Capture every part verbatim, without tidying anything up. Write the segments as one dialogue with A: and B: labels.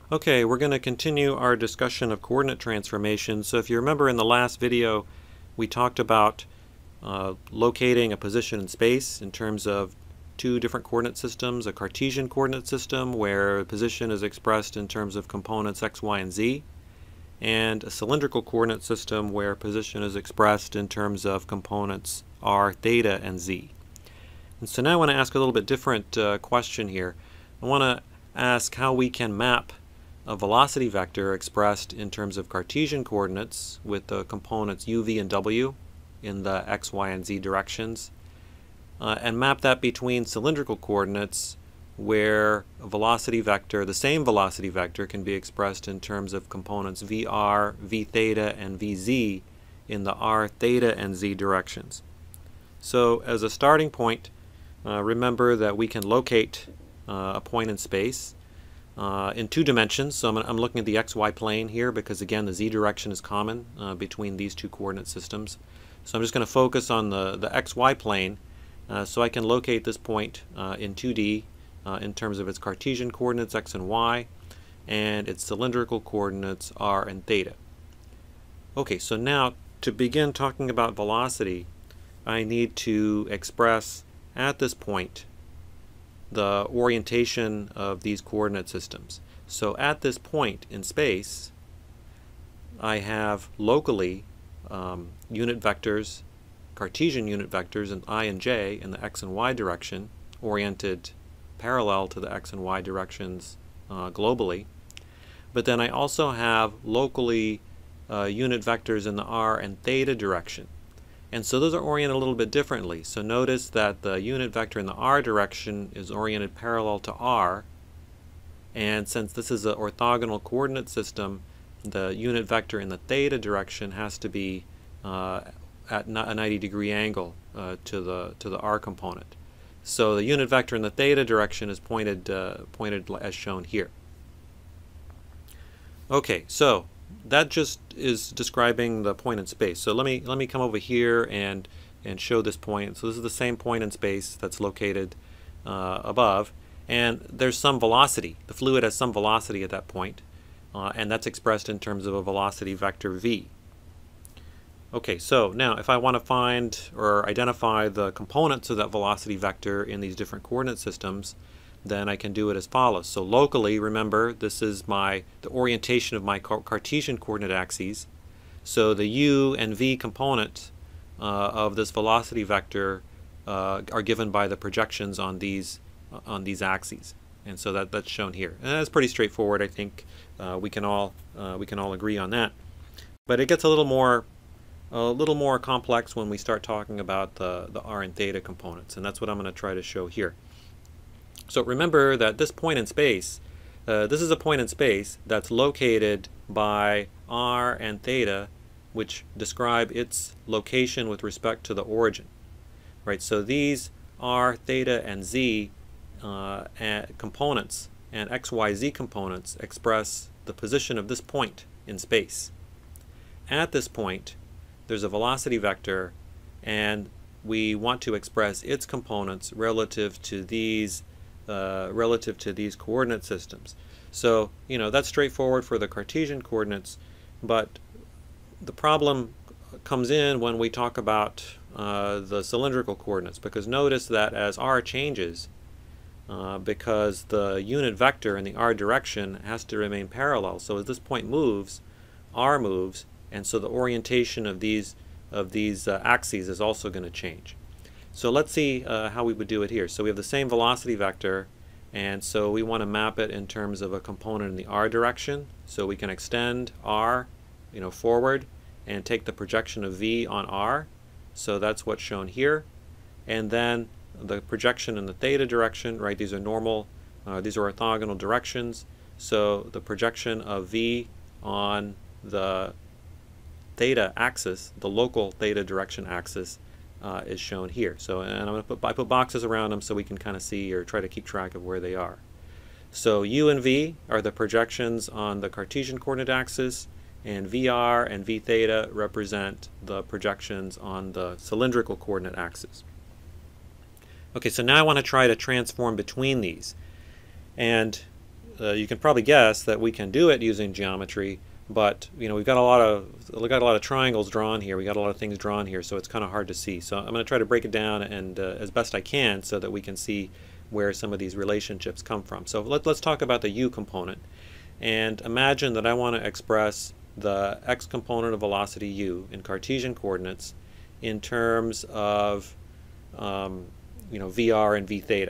A: Okay, we're going to continue our discussion of coordinate transformation. So if you remember in the last video, we talked about uh, locating a position in space in terms of two different coordinate systems, a Cartesian coordinate system where position is expressed in terms of components x, y, and z, and a cylindrical coordinate system where position is expressed in terms of components r, theta, and z. And so now I want to ask a little bit different uh, question here. I want to ask how we can map a velocity vector expressed in terms of Cartesian coordinates with the components u, v, and w in the x, y, and z directions, uh, and map that between cylindrical coordinates where a velocity vector, the same velocity vector, can be expressed in terms of components vr, v theta, and vz in the r, theta, and z directions. So as a starting point, uh, remember that we can locate uh, a point in space Uh, in two dimensions. So I'm, I'm looking at the xy plane here because again the z direction is common uh, between these two coordinate systems. So I'm just going to focus on the, the xy plane uh, so I can locate this point uh, in two D uh, in terms of its Cartesian coordinates x and y and its cylindrical coordinates r and theta. Okay, so now to begin talking about velocity, I need to express at this point the orientation of these coordinate systems. So at this point in space, I have locally um, unit vectors, Cartesian unit vectors in I and j in the x and y direction, oriented parallel to the x and y directions uh, globally. But then I also have locally uh, unit vectors in the r and theta direction. And so those are oriented a little bit differently. So notice that the unit vector in the r direction is oriented parallel to r. And since this is an orthogonal coordinate system, the unit vector in the theta direction has to be uh, at a ninety degree angle uh, to the to the r component. So the unit vector in the theta direction is pointed uh, pointed as shown here. Okay, so that just is describing the point in space. So let me let me come over here and and show this point. So this is the same point in space that's located uh, above, and there's some velocity. The fluid has some velocity at that point, uh, and that's expressed in terms of a velocity vector v. Okay, so now if I want to find or identify the components of that velocity vector in these different coordinate systems, then I can do it as follows. So locally, remember, this is my the orientation of my Cartesian coordinate axes. So the u and v component uh, of this velocity vector uh, are given by the projections on these uh, on these axes, and so that that's shown here. And that's pretty straightforward. I think uh, we can all uh, we can all agree on that. But it gets a little more a little more complex when we start talking about the the r and theta components, and that's what I'm going to try to show here. So remember that this point in space, uh, this is a point in space that's located by r and theta, which describe its location with respect to the origin. Right? So these r, theta, and z uh, and components and x, y, z components express the position of this point in space. At this point, there's a velocity vector, and we want to express its components relative to these Uh, relative to these coordinate systems. So, you know, that's straightforward for the Cartesian coordinates, but the problem comes in when we talk about uh, the cylindrical coordinates, because notice that as r changes, uh, because the unit vector in the r direction has to remain parallel, so as this point moves, r moves, and so the orientation of these of these uh, axes is also going to change. So let's see uh, how we would do it here. So we have the same velocity vector, and so we want to map it in terms of a component in the r direction. So we can extend r, you know, forward and take the projection of v on r. So that's what's shown here. And then the projection in the theta direction, right? These are normal, uh, these are orthogonal directions. So the projection of v on the theta axis, the local theta direction axis, Uh, is shown here. So, and I'm going to put I put boxes around them so we can kind of see or try to keep track of where they are. So u and v are the projections on the Cartesian coordinate axis, and vr and v theta represent the projections on the cylindrical coordinate axis. Okay, so now I want to try to transform between these. And uh, you can probably guess that we can do it using geometry, but you know we've got a lot of we got a lot of triangles drawn here. We got a lot of things drawn here, so it's kind of hard to see. So I'm going to try to break it down and uh, as best I can so that we can see where some of these relationships come from. So let, let's talk about the u component, and imagine that I want to express the x component of velocity u in Cartesian coordinates in terms of um, you know vr and v theta,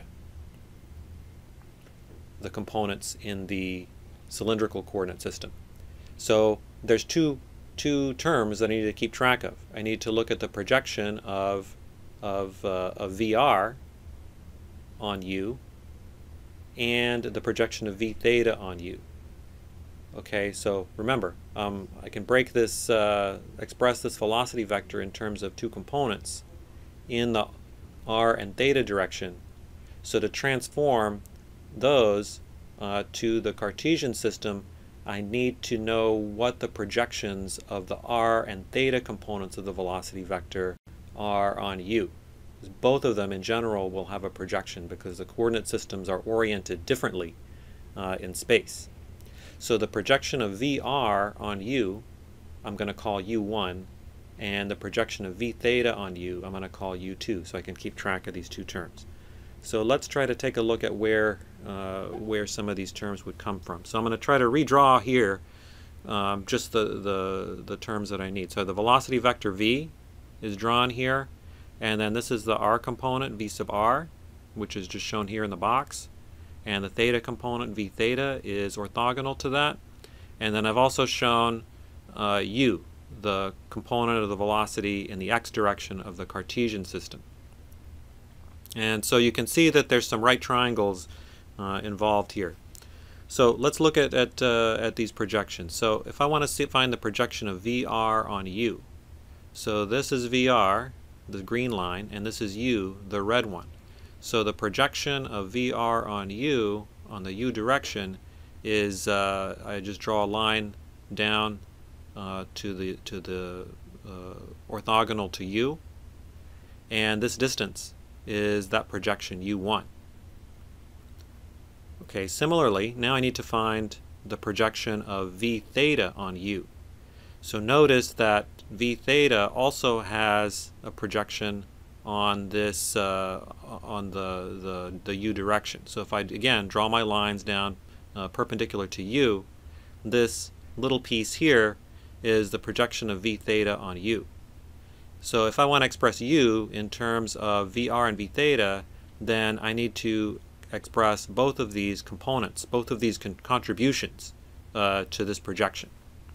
A: the components in the cylindrical coordinate system. So there's two two terms that I need to keep track of. I need to look at the projection of of, uh, of vr on u and the projection of v theta on u. Okay, so remember, um, I can break this, uh, express this velocity vector in terms of two components in the r and theta direction. So to transform those uh, to the Cartesian system, I need to know what the projections of the r and theta components of the velocity vector are on u. Both of them in general will have a projection because the coordinate systems are oriented differently uh, in space. So the projection of vr on u, I'm going to call u one, and the projection of v theta on u, I'm going to call u two, so I can keep track of these two terms. So let's try to take a look at where uh, where some of these terms would come from. So I'm going to try to redraw here um, just the, the, the terms that I need. So the velocity vector v is drawn here, and then this is the r component v sub r, which is just shown here in the box. And the theta component v theta is orthogonal to that. And then I've also shown uh, u, the component of the velocity in the x direction of the Cartesian system. And so you can see that there's some right triangles uh, involved here. So let's look at, at, uh, at these projections. So if I want to see, find the projection of vr on u, so this is vr, the green line, and this is u, the red one. So the projection of vr on u, on the u direction, is uh, I just draw a line down uh, to the to the uh, orthogonal to u, and this distance is that projection u one. Okay, similarly, now I need to find the projection of v theta on u. So notice that v theta also has a projection on this uh, on the, the the u direction. So if I again draw my lines down uh, perpendicular to u, this little piece here is the projection of v theta on u. So if I want to express u in terms of vr and v theta, then I need to express both of these components, both of these con contributions uh, to this projection.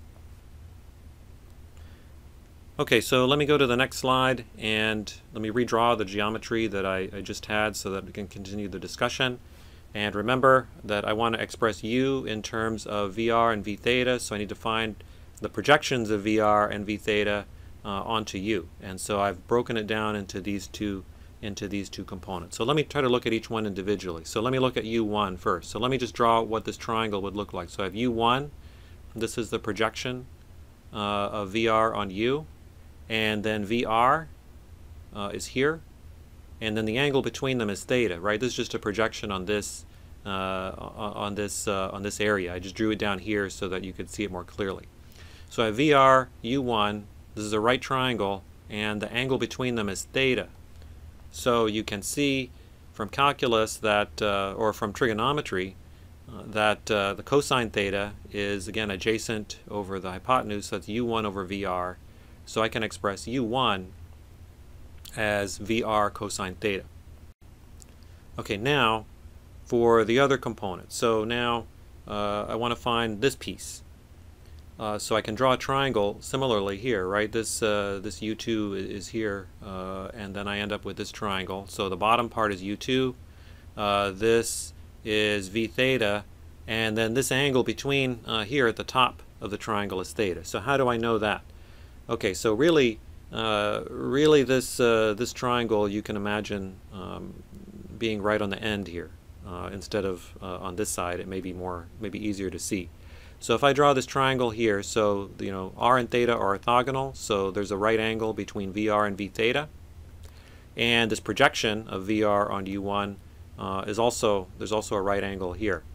A: Okay, so let me go to the next slide and let me redraw the geometry that I, I just had so that we can continue the discussion. And remember that I want to express u in terms of vr and v theta, so I need to find the projections of vr and v theta uh, onto u. And so I've broken it down into these two into these two components. So let me try to look at each one individually. So let me look at u one first. So let me just draw what this triangle would look like. So I have u one, this is the projection uh, of vr on u. And then vr uh, is here, and then the angle between them is theta, right? This is just a projection on this uh, on this uh, on this area. I just drew it down here so that you could see it more clearly. So I have vr u one. This is a right triangle, and the angle between them is theta. So you can see from calculus that, uh, or from trigonometry, uh, that uh, the cosine theta is again adjacent over the hypotenuse. So that's u one over vr. So I can express u one as vr cosine theta. Okay, now for the other component. So now uh, I want to find this piece. Uh, so I can draw a triangle similarly here, right? This uh, this u two is here, uh, and then I end up with this triangle. So the bottom part is u two, uh, this is v theta, and then this angle between uh, here at the top of the triangle is theta. So how do I know that? Okay, so really, uh, really this uh, this triangle you can imagine um, being right on the end here uh, instead of uh, on this side. It may be more, maybe easier to see. So if I draw this triangle here, so you know r and theta are orthogonal, so there's a right angle between vr and v theta, and this projection of vr on u one uh, is also there's also a right angle here.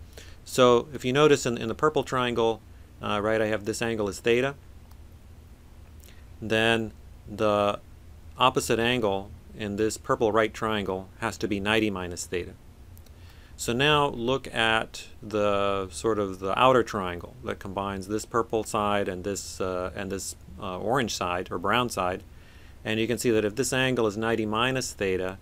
A: So if you notice in, in the purple triangle, uh, right, I have this angle is theta. Then the opposite angle in this purple right triangle has to be ninety minus theta. So now look at the sort of the outer triangle that combines this purple side and this uh, and this uh, orange side or brown side, and you can see that if this angle is ninety minus theta,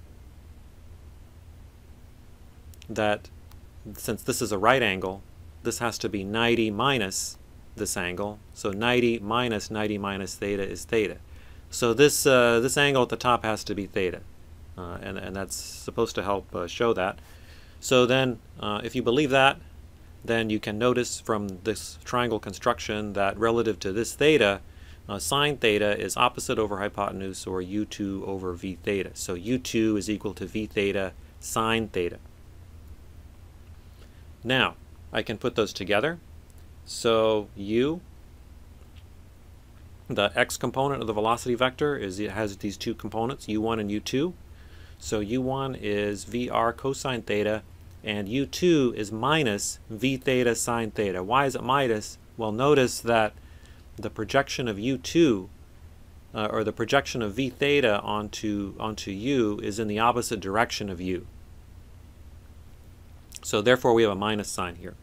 A: that since this is a right angle, this has to be ninety minus this angle. So ninety minus ninety minus theta is theta. So this uh, this angle at the top has to be theta, uh, and and that's supposed to help uh, show that. So then, uh, if you believe that, then you can notice from this triangle construction that relative to this theta, uh, sine theta is opposite over hypotenuse, or u two over v theta. So u two is equal to v theta sine theta. Now, I can put those together. So u, the x component of the velocity vector, is it has these two components, u one and u two. So u one is vr cosine theta, and u two is minus v theta sine theta. Why is it minus? Well, notice that the projection of u two, uh, or the projection of v theta onto, onto u, is in the opposite direction of u. So therefore we have a minus sign here.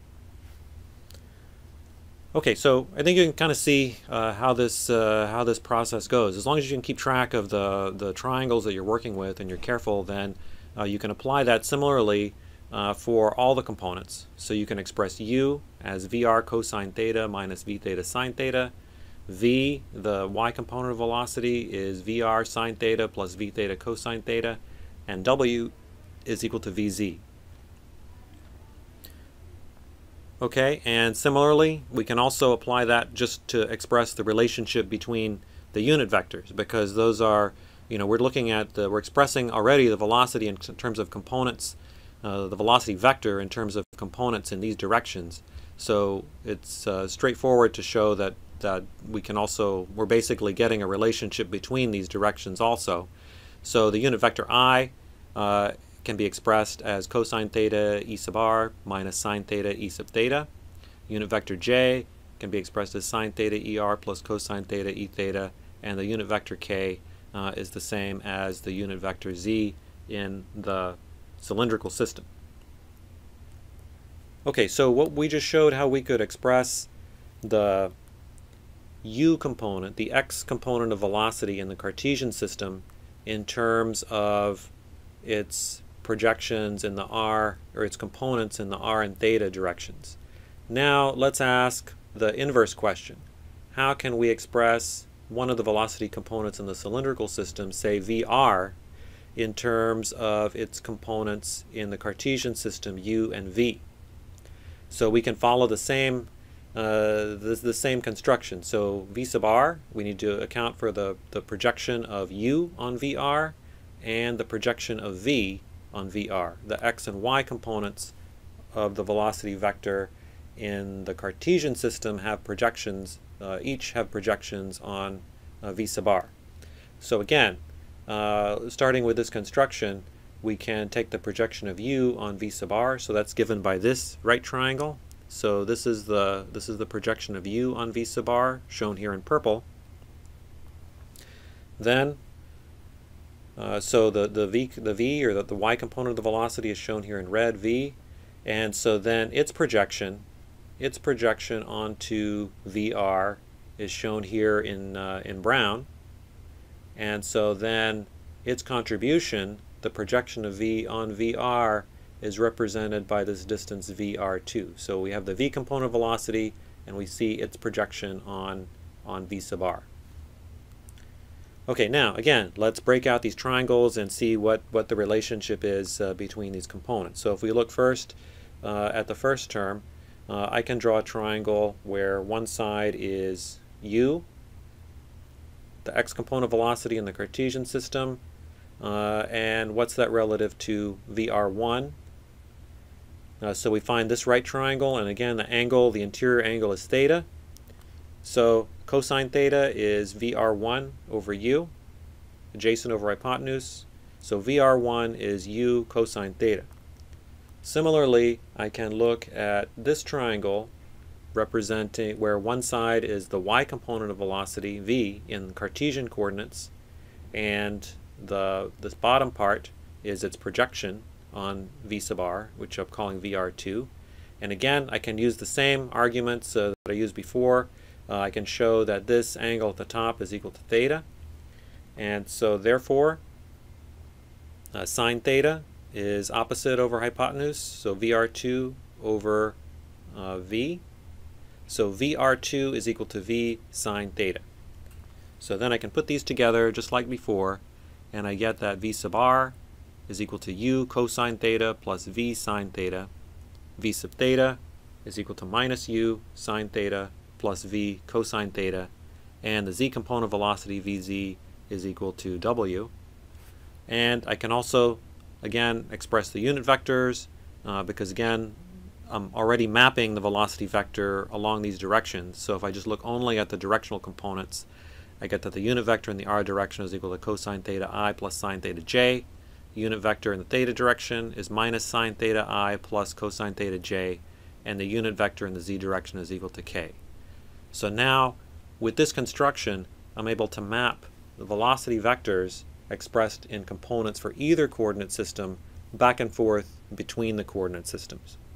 A: Okay, so I think you can kind of see uh, how this uh, how this process goes. As long as you can keep track of the the triangles that you're working with and you're careful, then uh, you can apply that similarly uh, for all the components. So you can express u as vr cosine theta minus v theta sine theta. V, the y component of velocity, is vr sine theta plus v theta cosine theta, and w is equal to vz. Okay, and similarly, we can also apply that just to express the relationship between the unit vectors, because those are, you know, we're looking at, the, we're expressing already the velocity in terms of components, uh, the velocity vector in terms of components in these directions. So it's uh, straightforward to show that, that we can also, we're basically getting a relationship between these directions also. So the unit vector I uh, can be expressed as cosine theta e sub r minus sine theta e sub theta. Unit vector j can be expressed as sine theta er plus cosine theta e theta, and the unit vector k uh, is the same as the unit vector z in the cylindrical system. Okay, so what we just showed how we could express the u component, the x component of velocity in the Cartesian system, in terms of its projections in the r, or its components in the r and theta directions. Now let's ask the inverse question. How can we express one of the velocity components in the cylindrical system, say vr, in terms of its components in the Cartesian system u and v? So we can follow the same uh, the, the same construction. So v sub r, we need to account for the, the projection of u on vr and the projection of v on vr. The x and y components of the velocity vector in the Cartesian system have projections, uh, each have projections on uh, v sub r. So again, uh, starting with this construction, we can take the projection of u on v sub r, so that's given by this right triangle. So this is the this is the projection of u on v sub r, shown here in purple. Then Uh, so the, the, v, the v, or the, the y component of the velocity, is shown here in red, v, and so then its projection, its projection onto vr is shown here in, uh, in brown, and so then its contribution, the projection of v on vr, is represented by this distance v r two. So we have the v component of velocity, and we see its projection on, on v sub r. Okay, now again, let's break out these triangles and see what, what the relationship is uh, between these components. So if we look first uh, at the first term, uh, I can draw a triangle where one side is u, the x component of velocity in the Cartesian system, uh, and what's that relative to v r one? Uh, so we find this right triangle, and again the angle, the interior angle is theta. So cosine theta is v r one over u, adjacent over hypotenuse. So v r one is u cosine theta. Similarly, I can look at this triangle representing where one side is the y component of velocity v in Cartesian coordinates, and the this bottom part is its projection on v sub r, which I'm calling v r two. And again, I can use the same arguments uh, that I used before. Uh, I can show that this angle at the top is equal to theta, and so therefore uh, sine theta is opposite over hypotenuse, so v r two over uh, v. So v r two is equal to v sine theta. So then I can put these together just like before, and I get that v sub r is equal to u cosine theta plus v sine theta. V sub theta is equal to minus u sine theta plus v cosine theta, and the z component of velocity vz is equal to w. And I can also again express the unit vectors uh, because again I'm already mapping the velocity vector along these directions. So if I just look only at the directional components, I get that the unit vector in the r direction is equal to cosine theta I plus sine theta j. The unit vector in the theta direction is minus sine theta I plus cosine theta j, and the unit vector in the z direction is equal to k. So now with this construction I'm able to map the velocity vectors expressed in components for either coordinate system back and forth between the coordinate systems.